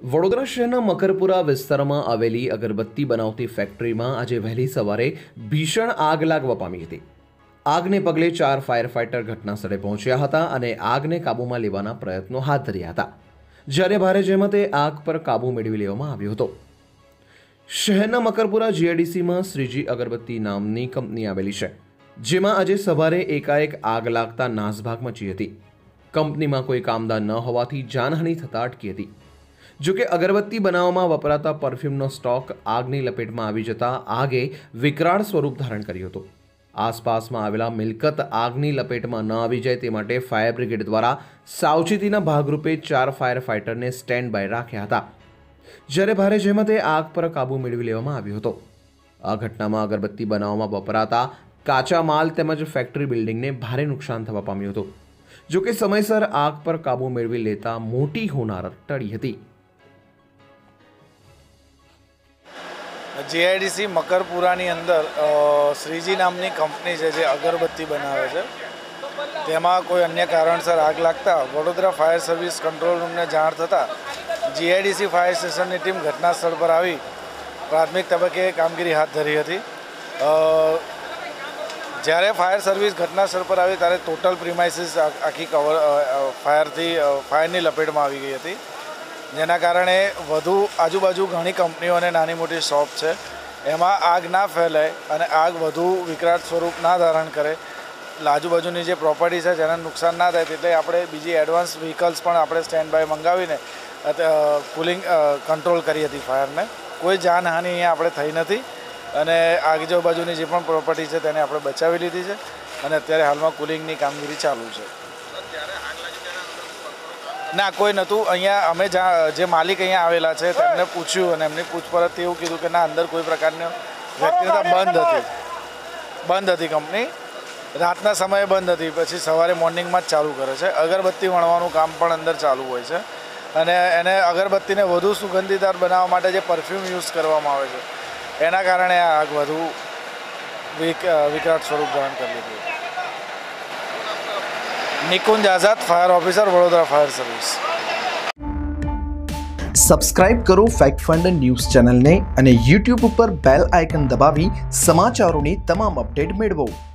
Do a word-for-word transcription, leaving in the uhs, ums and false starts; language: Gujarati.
વડોદરા શહેરના મકરપુરા વિસ્તારમાં આવેલી અગરબત્તી બનાવતી ફેક્ટરીમાં આજે વહેલી સવારે ભીષણ આગ લાગવા પામી હતી। આગને પગલે ચાર ફાયર ફાઇટર ઘટના સ્થળે પહોંચ્યા હતા અને આગને કાબૂમાં લેવાના પ્રયત્નો હાથ ધર્યા હતા, જ્યારે ભારે જહેમતે આગ પર કાબૂ મેળવી લેવામાં આવ્યો હતો। શહેરના મકરપુરા જીઆઈડીસીમાં શ્રીજી અગરબત્તી નામની કંપની આવેલી છે, જેમાં આજે સવારે એકાએક આગ લાગતા નાસભાગ મચી હતી। કંપનીમાં કોઈ કામદાર ન હોવાથી જાનહાનિ થતાં અટકી હતી। જો કે અગરબત્તી બનાવવામાં વપરાતા પરફ્યુમનો સ્ટોક આગની લપેટમાં આવી જતા આગે વિકરાળ સ્વરૂપ ધારણ કર્યું હતું। આસપાસમાં આવેલા મિલકત આગની લપેટમાં ન આવી જાય તે માટે ફાયર બ્રિગેડ દ્વારા સાવચેતીના ભાગરૂપે ચાર ફાયર ફાઇટરને સ્ટેન્ડ બાય રાખ્યા હતા, જ્યારે ભારે જહેમતે આગ પર કાબૂ મેળવી લેવામાં આવ્યો હતો। આ ઘટનામાં અગરબત્તી બનાવવામાં વપરાતા કાચા માલ તેમજ ફેક્ટરી બિલ્ડિંગને ભારે નુકસાન થવા પામ્યું હતું। જો કે સમયસર આગ પર કાબૂ મેળવી લેતા મોટી હોનારત ટળી હતી। જીઆઈડીસી મકરપુરાની અંદર શ્રીજી નામની કંપની છે જે અગરબત્તી બનાવે છે, તેમાં કોઈ અન્ય કારણસર આગ લાગતા વડોદરા ફાયર સર્વિસ કંટ્રોલ રૂમને જાણ થતાં જીઆઈડીસી ફાયર સ્ટેશનની ટીમ ઘટના સ્થળ પર આવી પ્રાથમિક તબક્કે કામગીરી હાથ ધરી હતી। જ્યારે ફાયર સર્વિસ ઘટના સ્થળ પર આવી ત્યારે ટોટલ પ્રિમાઇસીસ આખી કવર ફાયરથી ફાયરની લપેટમાં આવી ગઈ હતી, જેના કારણે વધુ આજુબાજુ ઘણી કંપનીઓ અને નાની મોટી શોપ છે, એમાં આગ ના ફેલાય અને આગ વધુ વિકરાળ સ્વરૂપ ના ધારણ કરે, આજુબાજુની જે પ્રોપર્ટી છે જેને નુકસાન ના થાય એટલે આપણે બીજી એડવાન્સ વ્હીકલ્સ પણ આપણે સ્ટેન્ડ બાય મંગાવીને કુલિંગ કંટ્રોલ કરી હતી ફાયરને। કોઈ જાનહાનિ અહીંયા આપણે થઈ નથી અને આજુબાજુની જે પણ પ્રોપર્ટી છે તેને આપણે બચાવી લીધી છે અને અત્યારે હાલમાં કુલિંગની કામગીરી ચાલુ છે। ના, કોઈ નહોતું અહીંયા। અમે જે માલિક અહીંયા આવેલા છે તેમને પૂછ્યું અને એમની પૂછપરછથી એવું કીધું કે ના, અંદર કોઈ પ્રકારની વ્યક્તિગત બંધ હતી બંધ હતી કંપની રાતના સમયે બંધ હતી, પછી સવારે મોર્નિંગમાં જ ચાલુ કરે છે। અગરબત્તી વણવાનું કામ પણ અંદર ચાલુ હોય છે અને એને અગરબત્તીને વધુ સુગંધીદાર બનાવવા માટે જે પરફ્યુમ યુઝ કરવામાં આવે છે એના કારણે આ આગ વધુ વિકરાળ સ્વરૂપ ધારણ કરી લીધું। Nikunj Azad, fire officer, Vadodara fire service. Subscribe કરો ફેક્ટ ફંડ ન્યૂઝ ચેનલને અને યુટ્યુબ ઉપર બેલ આઇકન દબાવી સમાચારોની તમામ અપડેટ મેળવો।